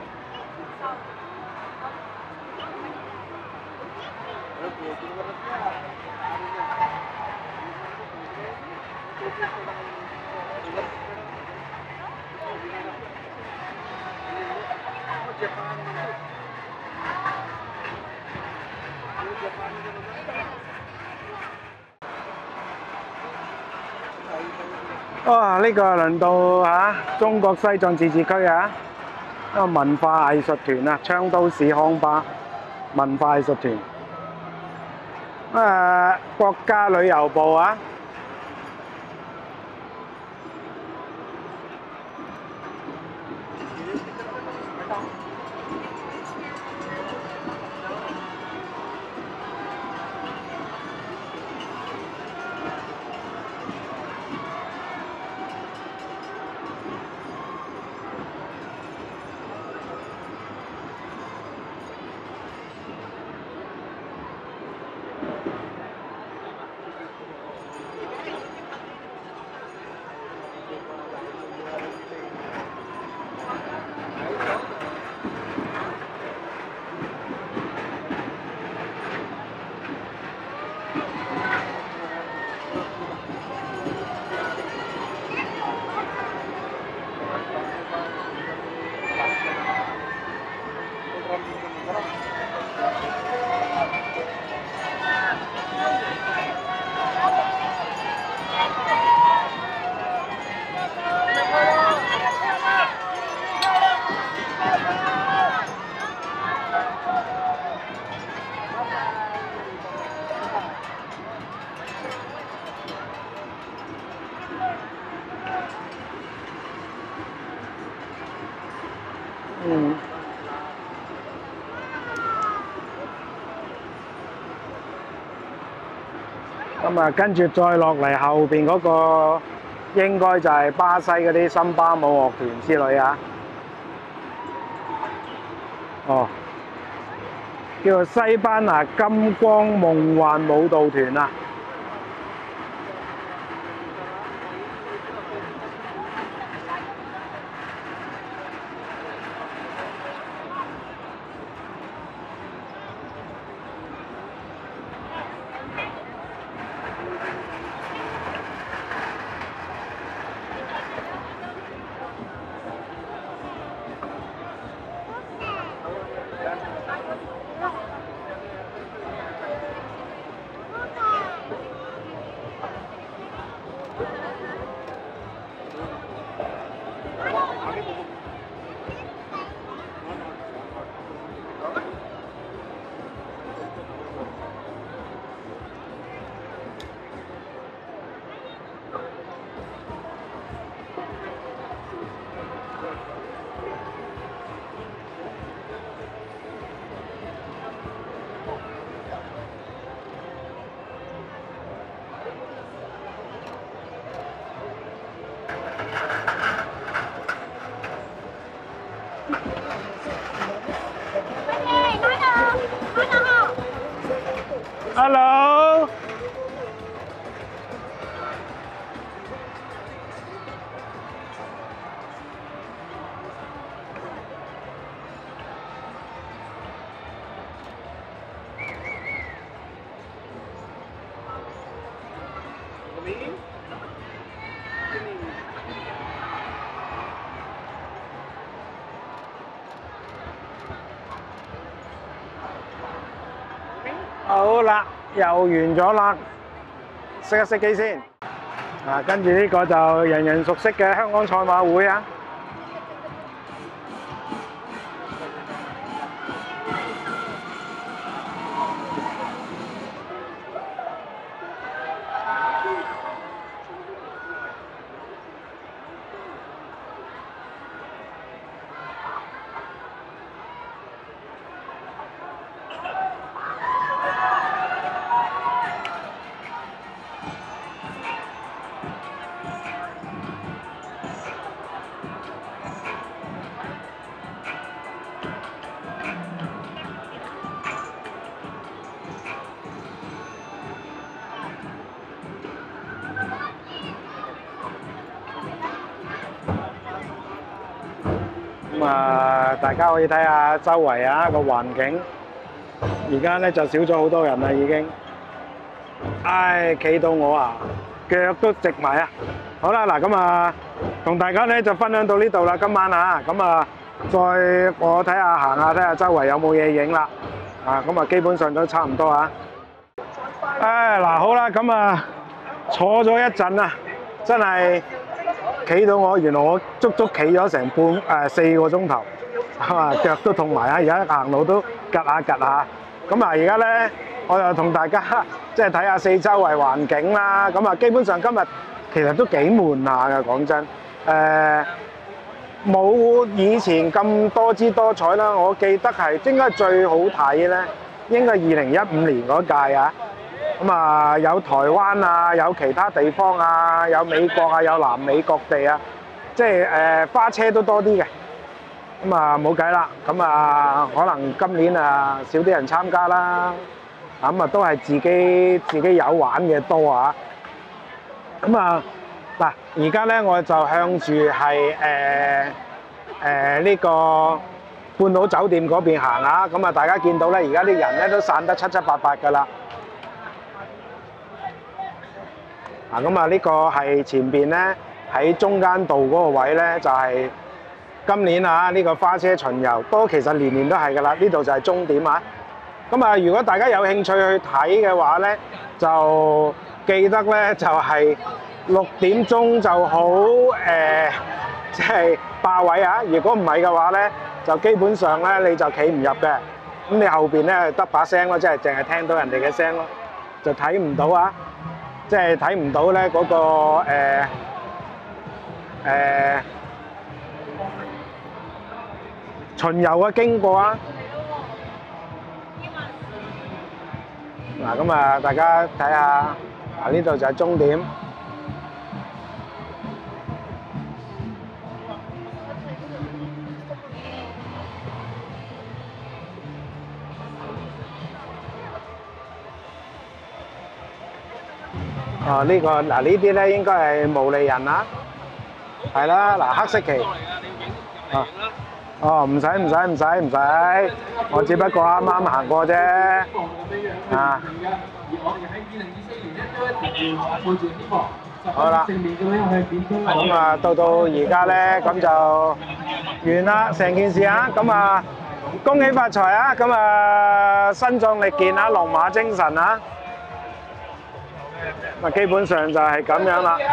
啊？Gracias. 哇！呢、個輪到嚇、啊、中國西藏自治區啊，一個文化藝術團啊，昌都市康巴文化藝術團。誒、啊，國家旅遊部啊。嗯。咁啊，跟住再落嚟後邊嗰個應該就係巴西嗰啲森巴舞樂團之類啊。哦，叫做西班牙金光夢幻舞蹈團啊。Hello。好啦，又完咗啦，熄一熄機先。啊，跟住呢個就人人熟悉嘅香港賽馬會啊。咁啊，大家可以睇下周圍啊個環境。而家咧就少咗好多人啦，已經。唉，企到我啊， 腳都直埋啊！好啦，嗱咁啊，同大家咧就分享到呢度啦，今晚啊，咁啊，再我睇下行下睇下周圍有冇嘢影啦，啊，咁啊基本上都差唔多啊。唉，嗱好啦，咁啊坐咗一陣啊，真係企到我，原來我足足企咗成半誒四個鐘頭，啊腳都痛埋啊，而家行路都趌下趌下。咁啊，而家咧我又同大家即係睇下四周圍環境啦。咁啊，基本上今日其實都幾悶下㗎，講真。誒冇以前咁多姿多彩啦。我記得係應該最好睇咧，應該二零一五年嗰屆啊。咁啊，有台灣啊，有其他地方啊，有美國啊，有南美各地啊，即係誒花車都多啲嘅。咁啊冇計啦，咁啊可能今年啊少啲人參加啦，咁啊都係自己自己有玩嘅多啊。咁啊嗱，而家咧我就向住係誒誒呢個半島酒店嗰邊行啊。咁啊大家見到咧，而家啲人咧都散得七七八八㗎啦。嗱咁啊呢個係前邊咧喺中間道嗰個位咧就係。今年啊，呢個花車巡遊都其實年年都係㗎啦，呢度就係終點啊。咁啊，如果大家有興趣去睇嘅話咧，就記得咧就係六點鐘就好誒，即係霸位啊。如果唔係嘅話咧，就基本上咧你就企唔入嘅。咁你後邊咧得把聲咯，即係淨係聽到人哋嘅聲咯，就睇唔到啊，即係睇唔到咧嗰個誒誒巡遊嘅經過啊！嗱，咁啊，大家睇下，啊呢度就係終點。哦，呢個嗱呢啲咧應該係毛利人啊，係啦，嗱黑色旗。啊。哦，唔使唔使唔使唔使，我只不過啱啱行過啫。啊，好啦，咁啊到到而家咧，咁就完啦成件事啊！咁啊，恭喜發財啊！咁啊，身壯力健啊，龍馬精神啊！咁啊，基本上就係咁樣啦。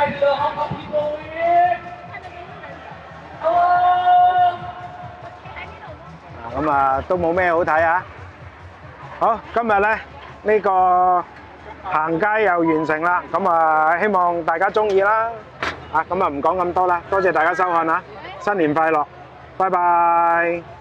咁啊，都冇咩好睇啊！好，今日咧呢個行街又完成啦，咁啊希望大家中意啦。啊，咁啊唔講咁多啦，多謝大家收看啊！新年快樂，拜拜。